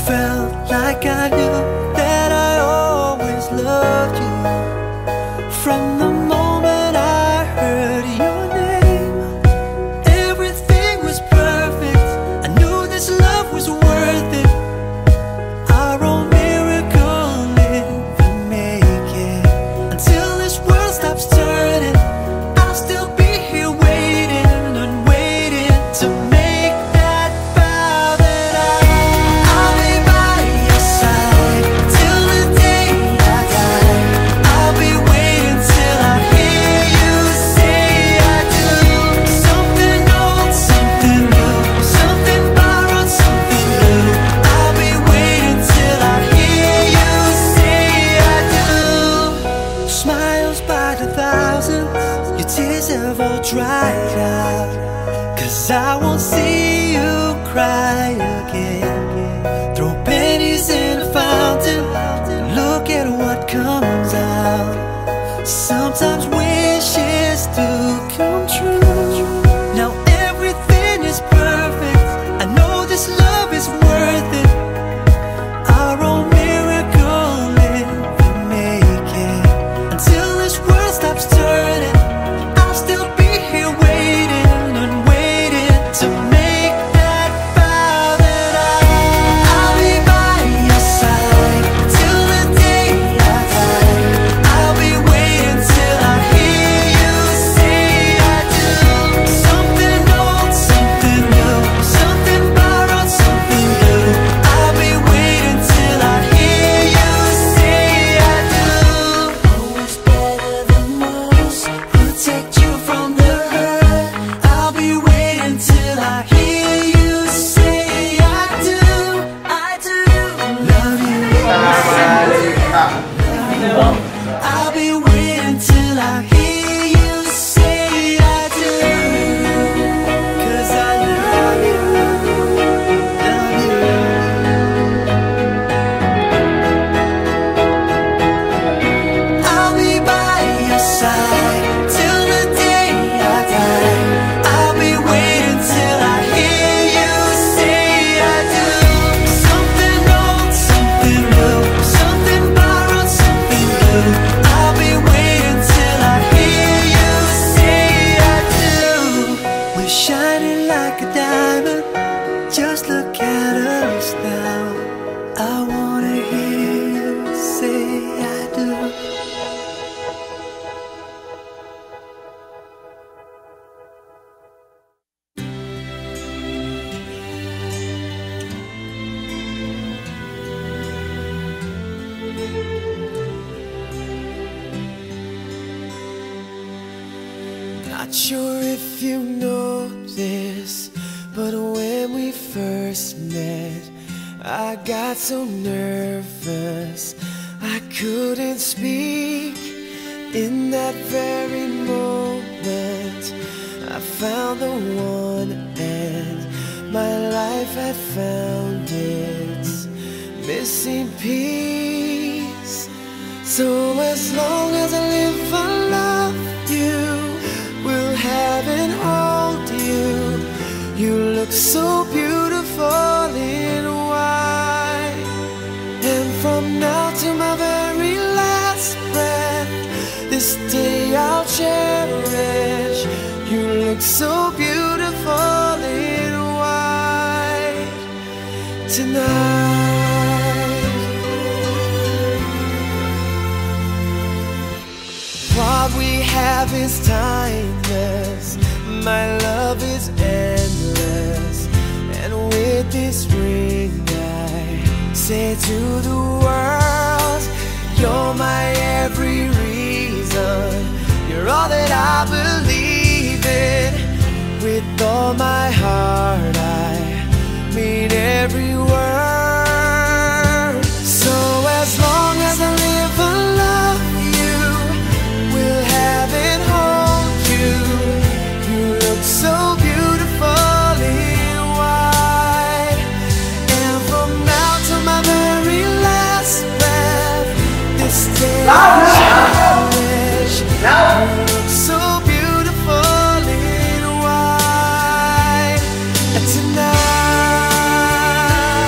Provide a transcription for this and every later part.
felt like I knew that I always loved you. From the moment I heard your name, everything was perfect. I knew this love was worth it. Our own miracle, live and make it. Until this world stops turning, I'll still be here waiting and waiting to make that vow that I'll be by your side till the day I die. I'll be waiting till I hear you say I do. Something old, something new, something borrowed, something new. I'll be waiting till I hear you say I do. Smiles by the thousands, your tears have all dried out. 'Cause I won't see you cry again. Throw pennies in a fountain, look at what comes out. Sometimes wishes do come true. Now everything is perfect. I know this love is worth it. Our own miracle, live and make it. Until this world stops turning, I'll still be here waiting and waiting to make that vow that I'll be by your side till the day I die. I'll be waiting till I hear you say I do. Something old, something new, something borrowed, something new. I'll be waiting till I hear you say I do. Always better than most, protect you from the hurt. I'll be waiting till I hear you say I do. I do love you. I'll be waiting till I hear you say I do. 'Cause I love you, love you. I'll be by your side till the day I die. I'll be waiting till I hear you say I do. Something old, something new, something borrowed, something new. I'll be waiting till I hear you say I do. We're shining like a diamond, just look at us now. I wanna hear you say I do. Not sure if you know this, but when we first met, I got so nervous I couldn't speak. In that very moment, I found the one, and my life had found its missing piece. So as long as I live, I love you, will have and hold you. You look so beautiful in white, and from now to my very last breath, this day I'll cherish. You look so beautiful in white tonight. What we have is timeless, my love is endless, and with this ring I say to the world, you're my every reason, you're all that I believe in. With all my heart I mean every word. So as long as I live, I love you, will have and hold you. You look so beautiful in white, and from now to my very last breath, this day I'll cherish. You look so beautiful in white tonight.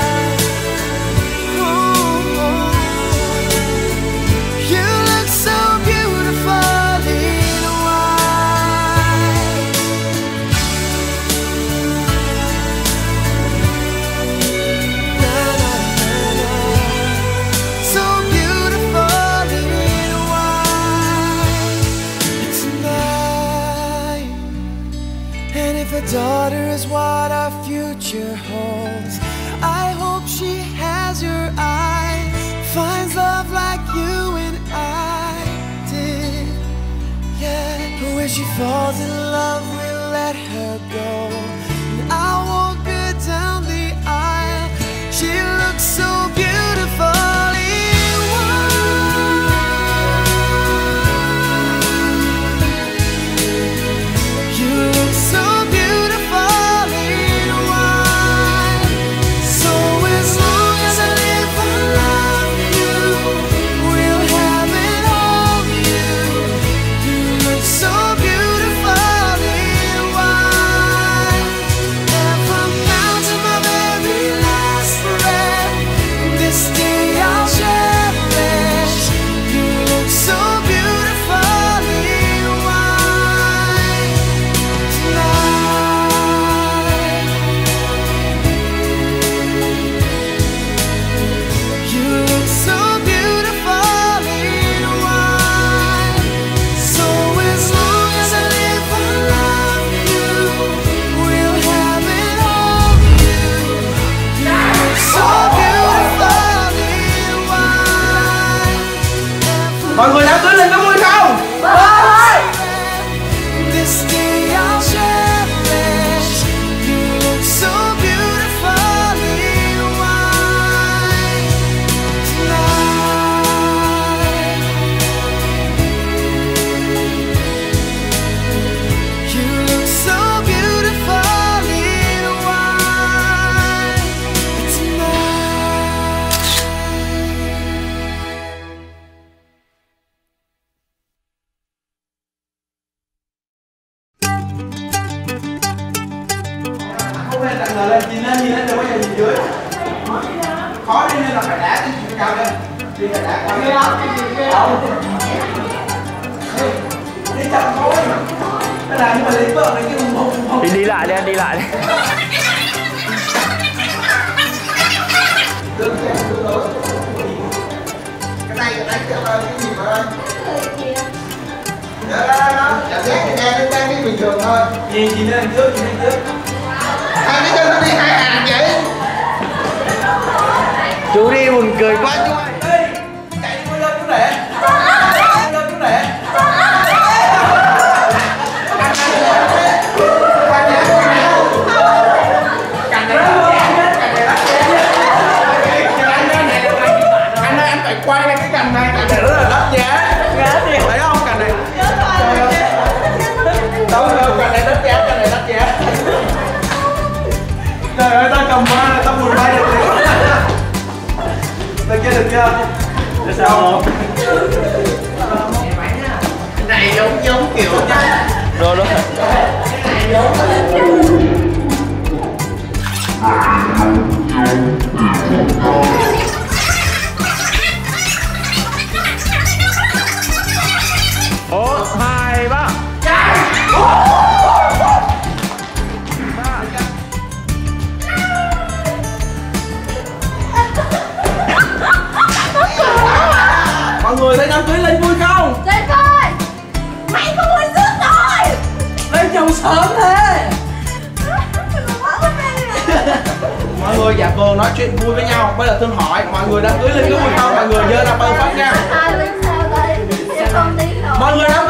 falls in love, we'll let her go. And I walk her down the aisle. She looks so beautiful in white. You look so beautiful in white. So as long as I live, I love you. We'll have it all, you. You look so beautiful in white. And from now to my very last breath, this day I'll cherish. You look so beautiful in white tonight. You look so beautiful in white. So as long as I live, I love you. We'll have it all, you. You look so beautiful in white. Mọi người đã cưới lên có vui không? This day I'll cherish. You look so beautiful in white tonight. You look so beautiful in white tonight. Không nên đặt người lên, nhìn lên đừng có nhìn dưới. Khó đi nên là phải đá cái cao lên. Đi phải đá cao lên. Đi chậm thôi. Cái này nhưng mà lấy vợ này cái ủng hộ. Đi lại đi, anh đi lại đi. Cái này cái gì mà đó, cảm giác thì đang đi bình thường thôi. Nhìn lên trước, nhìn lên trước. Hai cái chân nó đi hai hàng vậy. Chú đi buồn cười quá chú. Ê, chạy đi lên chú rể. Chạy lên chú rể. Anh phải quay lên cái cành này rất là đắt giá. Thấy không cành này? Đâu cành này đắt giá, cành này đắt giá. Trời ơi, tao cầm hoa này, tao buồn bay được rồi. Được chưa? Được sao? Này giống kiểu nha. Rồi đó. Một, hai, ba. Mọi người thấy đám cưới lên vui không? Lên thôi. Mày có vui trước rồi. Lên chồng sớm thế. Mọi người giả vờ nói chuyện vui với nhau. Bây giờ tôi hỏi mọi người đám cưới lên có vui không? Mọi người giơ ra bờ phát nha. Hai bên sao đây? Em không tí rồi. Mọi người đám